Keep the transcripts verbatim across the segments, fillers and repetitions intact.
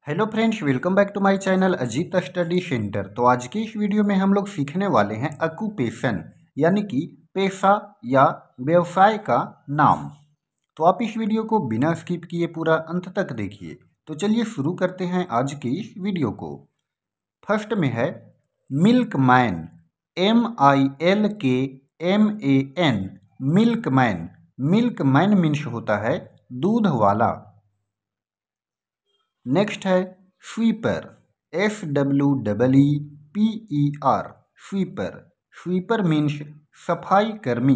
Hello friends, welcome back to my channel Ajit study centre. तो आज की इस वीडियो में हम लोग सीखने वाले हैं ऑक्यूपेशन यानी कि पेशा या व्यवसाय का नाम। तो आप इस वीडियो को बिना स्किप किए पूरा अंत तक देखिए। तो चलिए शुरू करते हैं आज की इस वीडियो को। फर्स्ट में है milk man, M I L K M A N, milk man. Milk man means होता है दूध वाला। नेक्स्ट है sweeper, S W double E P E R, sweeper. Sweeper means सफाई कर्मी।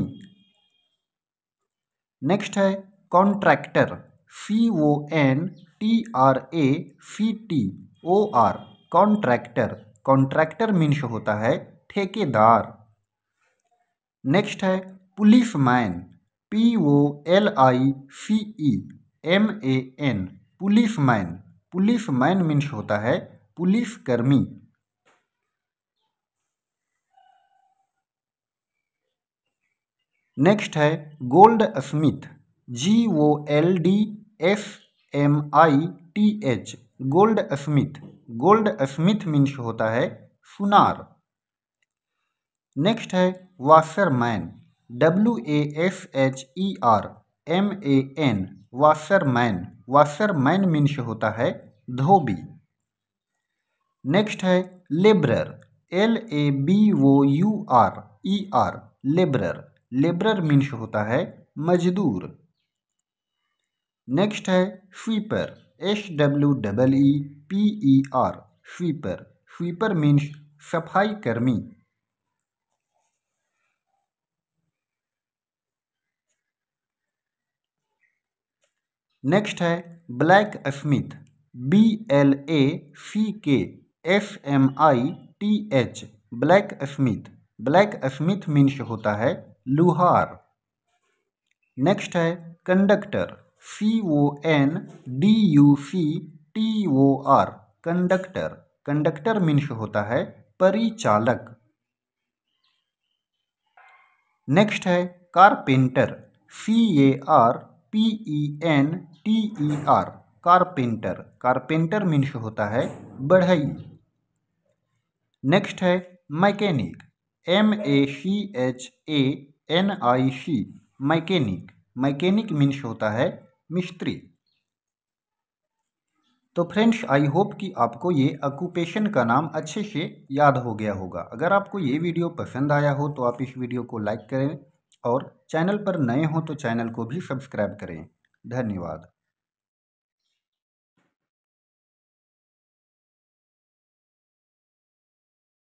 नेक्स्ट है contractor, C O N T R A C T O R, contractor. Contractor means होता है ठेकेदार। नेक्स्ट है police man, P O L I C E M A N, police man. Police man means होता है police कर्मी। Next है gold smith, G O L D S M I T H, gold smith. Gold smith means होता है सुनार। Next है washerman, W A S H E R M A N, washerman. Washerman means होता है धोबी। Next है labourer, L A B O U R E R, labourer. Labourer means होता है मजदूर। नेक्स्ट है sweeper, S W double E P E R, sweeper. Sweeper means सफाई कर्मी। नेक्स्ट है black smith, B L A C K S M I T H, black smith. Black smith means होता है लुहार। नेक्स्ट है conductor, C O N D U C T O R, conductor. Conductor means होता है परिचालक। Next है carpenter, C A R P E N T E R, carpenter. Carpenter means होता है बढ़ई। नेक्स्ट है mechanic, M A C H A N I C, mechanic. Mechanic means होता है मिस्त्री। तो फ्रेंड्स, आई होप कि आपको ये ऑक्यूपेशन का नाम अच्छे से याद हो गया होगा। अगर आपको ये वीडियो पसंद आया हो तो आप इस वीडियो को लाइक करें और चैनल पर नए हो तो चैनल को भी सब्सक्राइब करें। धन्यवाद।